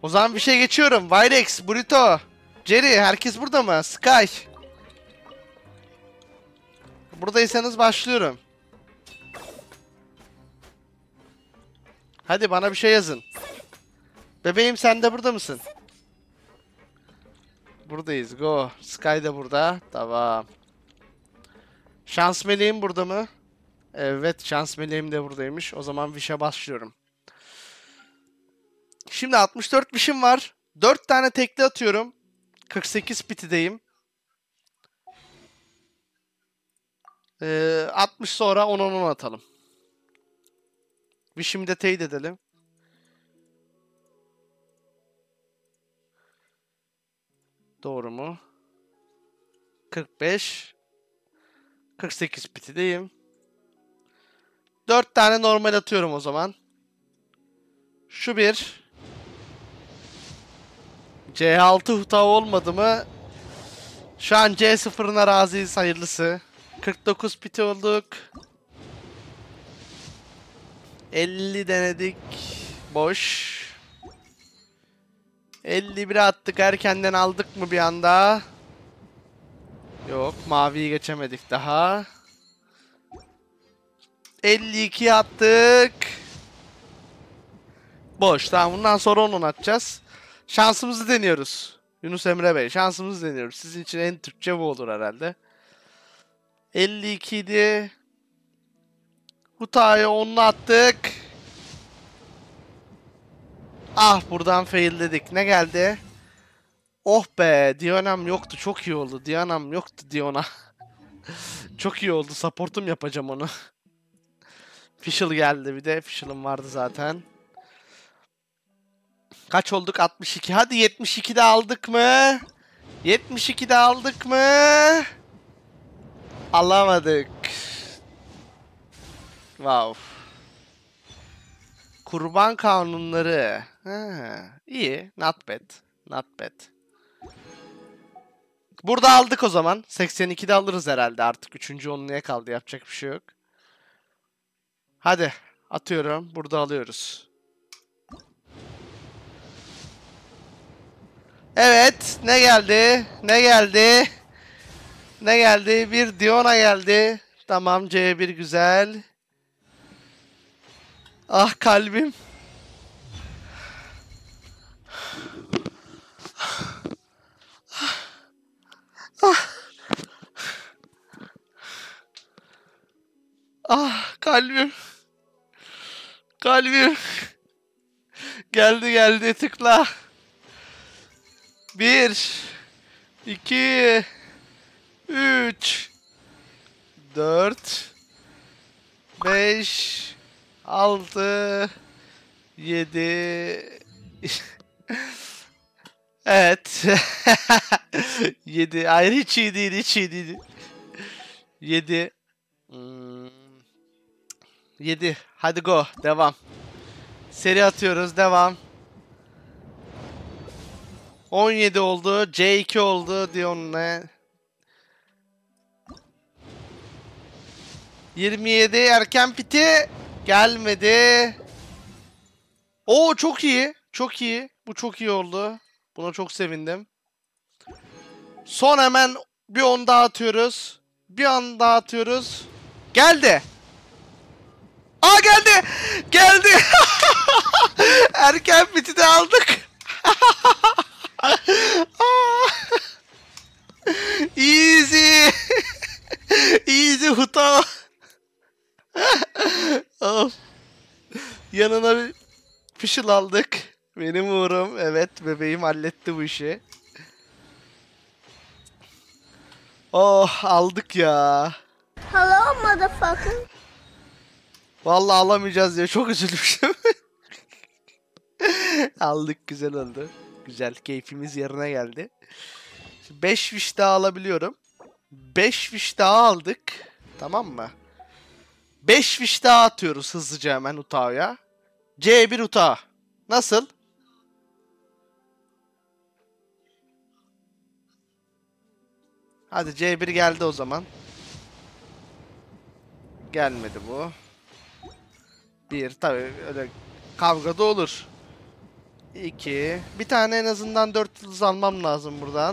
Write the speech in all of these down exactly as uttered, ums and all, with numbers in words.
O zaman bir şey geçiyorum. Virex, Burrito, Jerry, herkes burada mı? Sky. Buradaysanız başlıyorum. Hadi bana bir şey yazın. Bebeğim sen de burada mısın? Buradayız. Go. Sky de burada. Tamam. Şans meleğim burada mı? Evet, şans meleğim de buradaymış. O zaman Wish'e başlıyorum. Şimdi altmış dört Wish'im var. dört tane tekli atıyorum. kırk sekiz pitideyim. Ee, altmış sonra on on on atalım. Wish'imi de teyit edelim. Doğru mu? kırk beş. kırk sekiz pitideyim. dört tane normal atıyorum o zaman. Şu bir. C altı hutağı olmadı mı? Şu an C sıfır'ına razıyız, hayırlısı. kırk dokuz piti olduk. elli denedik. Boş. elli bire attık. Erkenden aldık mı bir anda? Yok. Maviyi geçemedik daha. elli ikiye attık. Boş. Tamam, bundan sonra onu atacağız. Şansımızı deniyoruz. Yunus Emre Bey, şansımızı deniyoruz. Sizin için en Türkçe bu olur herhalde. elli iki idi. Huta'ya onlu attık. Ah, buradan failledik. Ne geldi? Oh be, Diana'm yoktu. Çok iyi oldu. Diana'm yoktu Diana. Çok iyi oldu. Support'um yapacağım onu. Fischl geldi bir de. Fischl'ım vardı zaten. Kaç olduk? altmış iki. Hadi yetmiş ikide aldık mı? yetmiş ikide aldık mı? Alamadık. Wow. Kurban kanunları. Ha, iyi. Not bad. Not bad. Burada aldık o zaman. seksen ikide alırız herhalde artık. Üçüncü onluya kaldı. Yapacak bir şey yok. Hadi. Atıyorum. Burada alıyoruz. Evet. Ne geldi? Ne geldi? Ne geldi? Bir Diona geldi. Tamam. C bir güzel. Ah kalbim. Ah. Ah kalbim. Kalbim. Geldi geldi, tıkla. Bir. iki. Üç. Dört. Beş. Altı. Yedi. Evet. Yedi. Hayır, hiç iyi değil, hiç iyi değil. Yedi. Hmm. Yedi. Hadi go. Devam. Seri atıyoruz. Devam. on yedi oldu. C iki oldu. Diyon ne? yirmi yedi. Erken piti. Gelmedi. Oo, çok iyi. Çok iyi. Bu çok iyi oldu. Buna çok sevindim. Son hemen bir on daha atıyoruz. Bir on daha atıyoruz. Geldi. Aa, geldi. Geldi. Erken piti de aldık. Easy. Easy Huta. Of. Yanına bir Fischl aldık. Benim uğrum. Evet, bebeğim halletti bu işi. Oh, aldık ya. Hello motherfucker. Vallahi alamayacağız diye çok üzülmüştüm. Aldık, güzel oldu. Güzel, keyfimiz yerine geldi. beş wish daha alabiliyorum. beş wish daha aldık. Tamam mı? beş wish daha atıyoruz hızlıca hemen Utao'ya. C bir Utao. Nasıl? Hadi C bir geldi o zaman. Gelmedi bu. Bir, tabii öyle kavgada olur. iki. Bir tane en azından dört yıldız almam lazım buradan.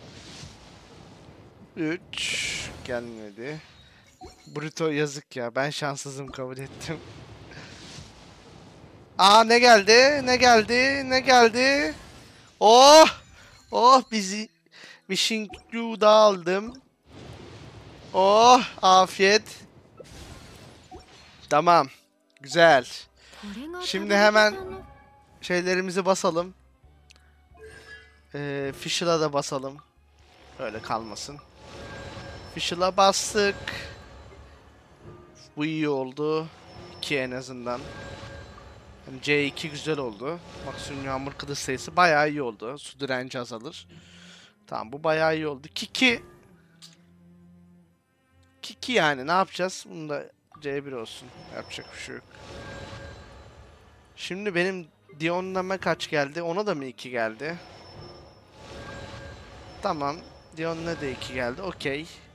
üç. Gelmedi. Bruto yazık ya. Ben şanssızım, kabul ettim. Aa, ne geldi? Ne geldi? Ne geldi? Oh! Oh, bizi Wishing You da aldım. Oh, afiyet. Tamam. Güzel. Şimdi hemen şeylerimizi basalım. Ee, Fischl'a da basalım. Öyle kalmasın. Fischl'a bastık. Bu iyi oldu. iki en azından. Yani C iki güzel oldu. Maksimum yağmur kılıç sayısı bayağı iyi oldu. Su direnci azalır. Tamam, bu bayağı iyi oldu. Kiki. Kiki yani ne yapacağız? Bunu da C bir olsun. Yapacak bir şey yok. Şimdi benim Dion'lama kaç geldi? Ona da mı iki geldi? Tamam. Dion'la da iki geldi. Okey.